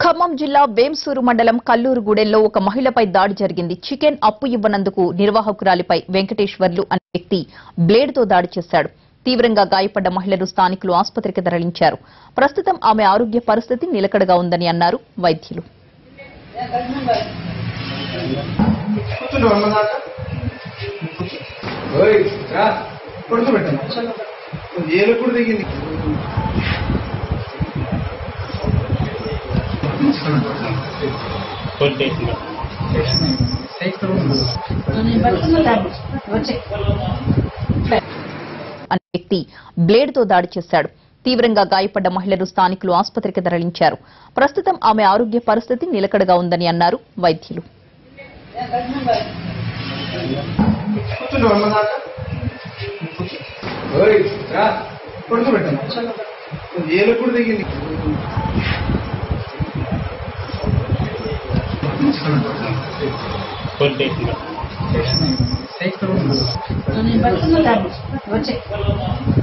ఖమ్మం జిల్లా వేంసూరు మండలం కల్లూరుగూడెంలో ఒక మహిళపై దాడి జరిగింది. చికెన్ అప్పు ఇవ్వనందుకు నిర్వాహకురాలిపై వెంకటేశ్వర్లు అనే వ్యక్తి బ్లేడ్తో దాడి చేశాడు. తీవ్రంగా గాయపడ్డ మహిళను స్థానికులు ఆసుపత్రికి తరలించారు. ప్రస్తుతం ఆమె ఆరోగ్య పరిస్థితి నిలకడగా ఉందని అన్నారు వైద్యులు. వ్యక్తి బ్లేడ్తో దాడి చేశాడు. తీవ్రంగా గాయపడ్డ మహిళను స్థానికులు ఆసుపత్రికి తరలించారు. ప్రస్తుతం ఆమె ఆరోగ్య పరిస్థితి నిలకడగా ఉందని అన్నారు వైద్యులు. వ్యక్తి